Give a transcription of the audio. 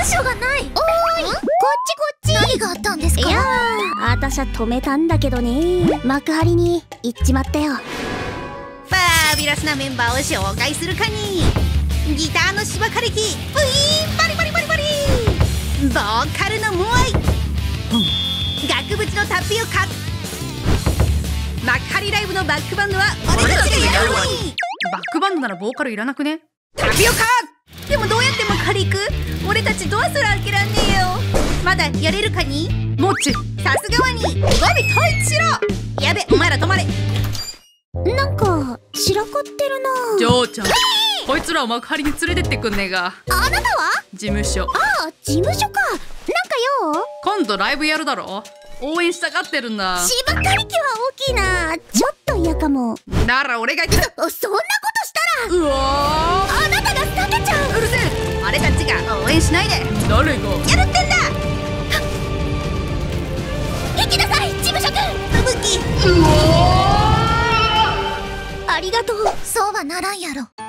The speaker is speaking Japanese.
所がない。おーい、こっち。何があったんですか？ いやー、あたしゃ止めたんだけどね。幕張に行っちまったよ。 ファービュラスなメンバーを紹介するかに。ギターの芝刈り機、ブイーンバリバリバリバリ。ボーカルのモアイ、額縁のタピオカ。幕張ライブのバックバンドは俺たちがやるのに。 バックバンドならボーカルいらなくね？ タピオカ。でもどうやって幕張行く？俺たちドアすら開けらんねえよ。まだやれるかに？ もち、 さすがワニ、語尾統一しろ。やべ、お前ら止まれ。 なんか散らかってるな。 ジョーちゃん、こいつらを幕張に連れてってくんねえが。 あなたは？ 事務所。 ああ、事務所か。なんか用？ 今度ライブやるだろ。応援したがってるんだ。 芝刈り機は大きいな。ちょっと嫌かも。 なら俺が行く。 そんなことしたらうわあなたが避けちゃう。 うるせえ。俺たちが応援しないで。 ー、誰が？ やるってんだ。 行きなさい、事務所くん。 吹雪。 ありがとう。 そうはならんやろ。